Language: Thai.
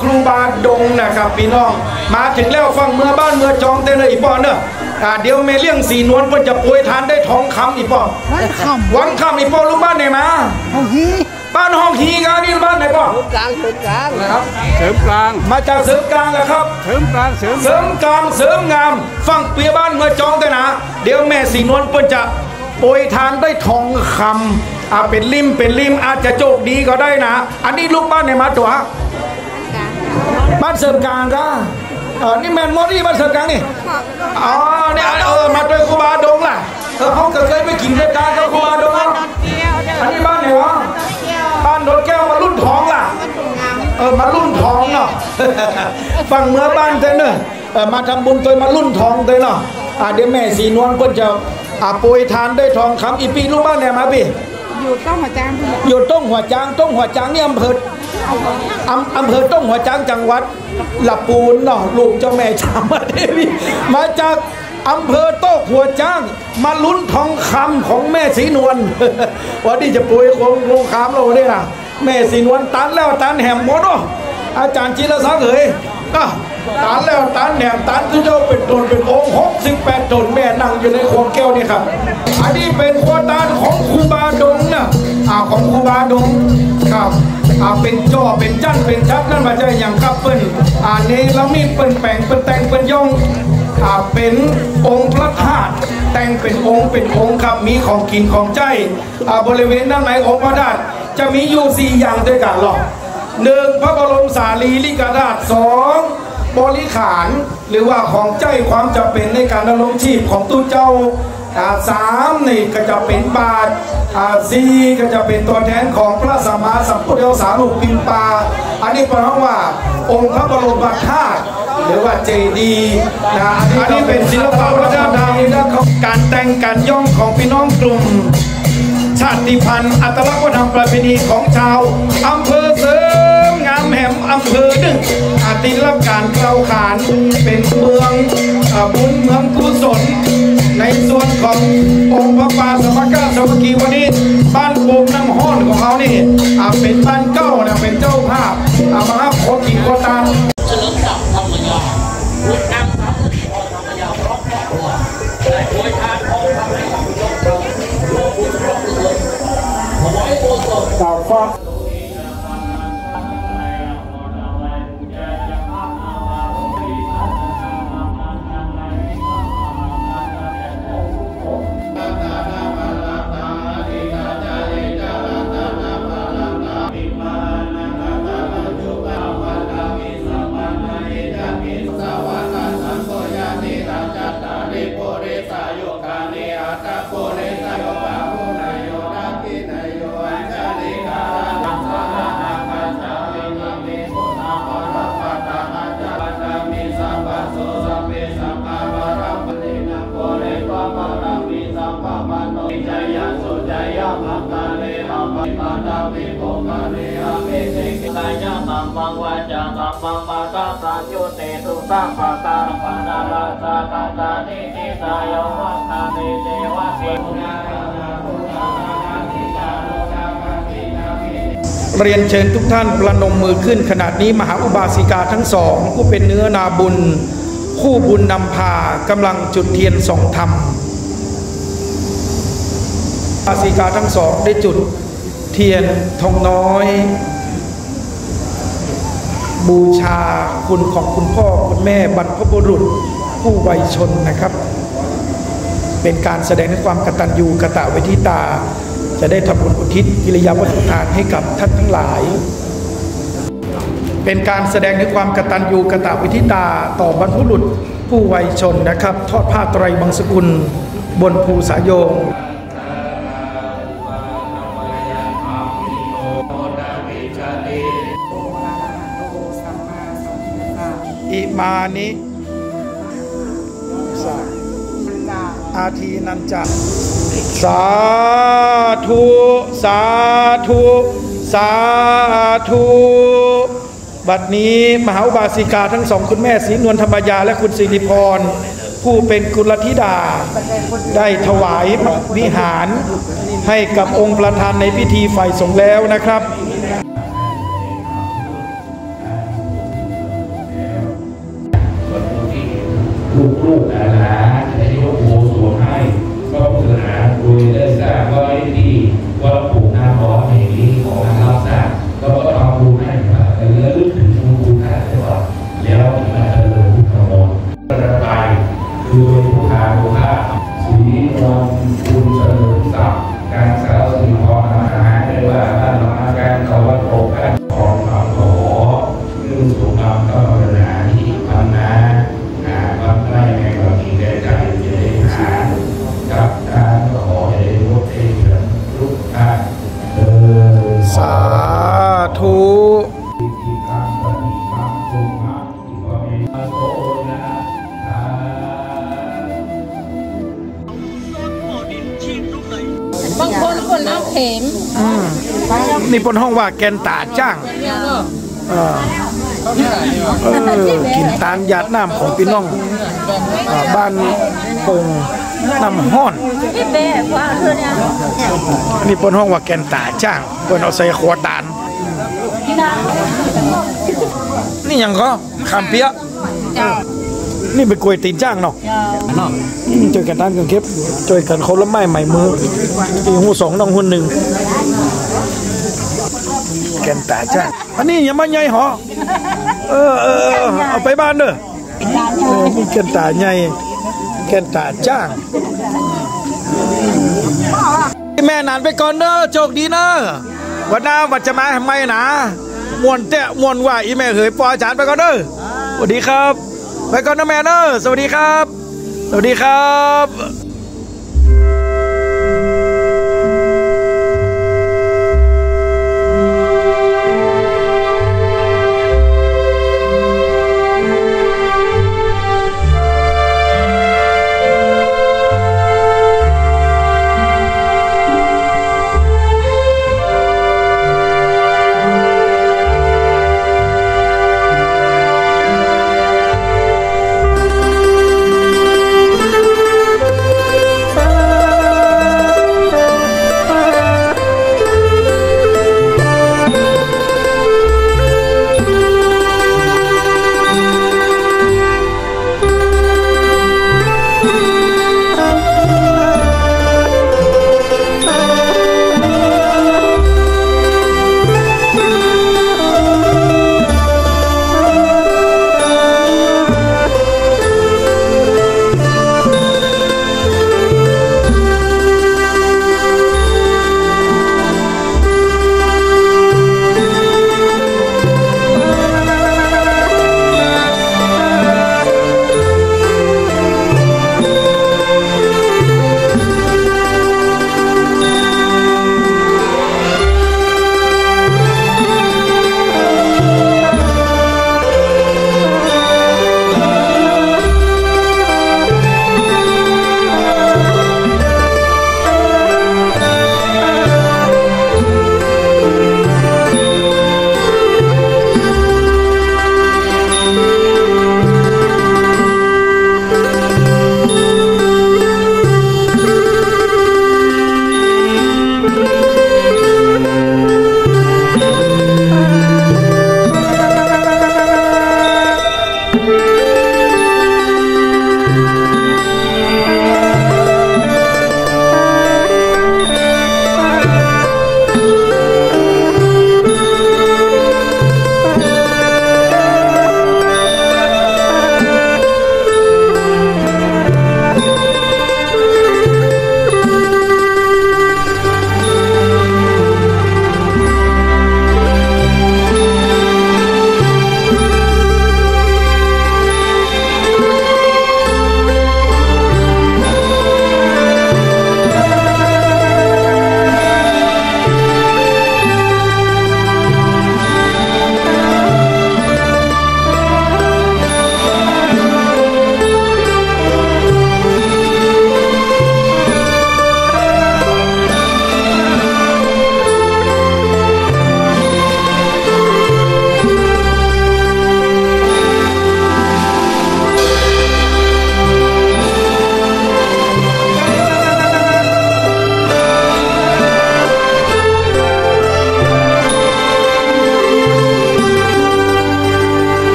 ครูบาดงนะครับพี่น้องมาถึงแล้วฟังเมื่อบ้านเมื่อจองเต้นเลยอีปอเนอะเดี๋ยวเมเลี่ยงสีนวลเพิ่นจะโปรยทานได้ทองคำอีปอวังคำอีปอลูกบ้านไหนมาบ้านห้องฮีกันนี่บ้านไหนปอเสริมกลางนะครับเสริมกลางมาจากเสริมกลางนะครับเสริมกลางเสริมกลางเสริมงามฟังเปียบ้านเมื่อจองเต้นนะเดี๋ยวแม่สีนวลเพิ่นจะโปรยทานได้ทองคำเป็นริมอาจจะโชคดีก็ได้นะอันนี้ลูกบ้านไหนมาตัวบ้านเสริมกลางก็นี่แมนมอนี่บ้านเสริมกลางนี่เนี่ยมาด้วยครูบาดงล่ะเขาเคยไปกินรายการกับครูบาดงอันนี้บ้านไหนวะบ้านโดนแก้วมารุ่นทองล่ะมารุ่นทองเนาะฟังเมื่อบ้านเต้นเนอะมาทำบุญตัวมารุ่นทองเต้นเนาะเดี๋ยวแม่สีนวลก็จะโปรยทานได้ทองคำอีปีลูกบ้านไหนมาพี่อยู่ต้องหัวจางอยู่ต้องหัวจางนี่อำเภอต้องหัวจางจังหวัดลำพูนเนาะลูกเจ้าแม่จามาเทวีมาจากอำเภอโต๊ะหัวจางมาลุ้นทองคำของแม่สีนวลวันนี้จะโปรยโรงคำเราเนี่ยนะแม่สีนวลตันแล้วตันแหมหมดเนาะอาจารย์จิรศักดิ์เอ๋ยตันแล้วตันแหนมตันที่เจ้าเป็นตนเป็นองค์68 ตนแม่นั่งอยู่ในขวดแก้วนี่ครับอันนี้เป็นขวดตานของครูบาดงนะของครูบาดงครับเป็นจ่อเป็นจั่นเป็นชัดนั่นมาจะอย่างครับเปิ้ลนี้แล้วมีเปิ้ลแปลงเปิ้ลแต่งเปิ้ลย่องเป็นองค์พระธาตุแต่งเป็นองค์ครับมีของกินของใจบริเวณด้านในองค์พระธาตุจะมีอยู่4 อย่างด้วยกันหรอก1พระบรมสารีริกธาตุ2บริขารหรือว่าของใจความจำเป็นในการดำรงชีพของตู้เจ้า3นี่ก็จะเป็นบาท4ก็จะเป็นตัวแทนของพระสัมมาสัมพุทธเจ้าลูกปิมปาอันนี้แปลว่าองค์พระบรมธาตุหรือว่าเจดีย์อันนี้เป็นศิลปะวัฒนธรรมและการแต่งการย่องของพี่น้องกลุ่มชาติพันธุ์อัตลักษณ์วัฒนธรรมประเพณีของชาวอำเภอเสริมงามแหมอำเภอหนึ่งที่รับการกล่าวขานเป็นเมืองบุญเมืองกุศลในส่วนขององค์พระป่าสมกาสมกีวันนี้บ้านโป่งน้ำห้อนของเขานี่เป็นบ้านเก้านะเป็นเจ้าภาพมหาโคกิโคตาเฉลิมศักดิ์ธรรมยาพุทธนำธรรมยาพร้อมครอบครัวได้โดยทานของทำให้กับผู้ชมเราร่วมบุญร่วมกุศลถวายโอสถกล่าวฟังมังวาจังกัมมังปะตาสัญโยเตตุสังปะตาปะนาลาสาตาตานิจิตายาวัฏานิเจวะสิมุนาเรียนเชิญทุกท่านประนมมือขึ้นขณะนี้มหาอุบาสิกาทั้งสองผู้เป็นเนื้อนาบุญคู่บุญนำพากำลังจุดเทียนส่องธรรมอุบาสิกาทั้งสองได้จุดเทียนทองน้อยบูชาคุณของคุณพ่อคุณแม่บรรพบุรุษผู้วัยชนนะครับเป็นการแสดงถึงความกตัญญูกตเวทิตาจะได้ทำบุญอุทิศกิริยาวัตถุทานให้กับท่านทั้งหลายเป็นการแสดงถึงความกตัญญูกตเวทิตาต่อบรรพบุรุษผู้วัยชนนะครับทอดผ้าไตรบังสกุลบนภูสายโยงอิมานิอาทีนันจะสาธุสาธุสาธุบัดนี้มหาอุบาสิกาทั้งสองคุณแม่ศรีนวลธรรมยาและคุณสิริพรผู้เป็นกุลธิดาได้ถวายวิหารให้กับองค์ประธานในพิธีฝ่ายสงฆ์แล้วนะครับลูกหลานในยกโบสถ์ให้ก็พุทธาโดยได้สร้างไว้ที่วัดปู่นาคแห่งนี้ของเราสร้างก็ทำบุญให้มาแต่เรื่องถึงบุญให้ตลอดแล้วมาเจริญพุทธมนต์ประกายคือผู้หาโลภะสีนวลคุณเสริมศักดิ์การสาวสีพรอาหารได้ว่าบ้านเราการเขาวัดโตกันของเราขอเรื่องสุขภาพก็พัฒนาที่พัฒนาบางได้ในกรณีแก่ใจจะได้หากับการขอให้ลดเองทุกท่านสาธุบางคนคนน้ำเข็มนี่บนห้องว่าแกนตาจ้างกินตามหยาดน้ำของพี่น้องบ้านปงน้ำห้อนนี่บนห้องว่าแกนตาจ้างบนเอาใส่ขวดตาลนี่ยังก็ขามเปี๊ยะนี่เป็นกล้วยตีนจ้างเนาะจอยกันด้านกันเก็บจอยกันเขาละไม้ใหม่มือปีหูสองน้องหุ่นหนึ่งแกนตาจ้างอันนี้ยังไม่ใหญ่หรอเอาไปบ้านเด้อนี่แกนตาใหญ่แกนตาจ้างแม่นานไปก่อนเด้อโชคดีเนอะวันหน้าวัดจะมาทำไมนะมวนเตะมวนว่าอีแม่เหยปออาจารย์ไปก่อนเด้อสวัสดีครับไปก่อนนะแม่เนอะสวัสดีครับสวัสดีครับ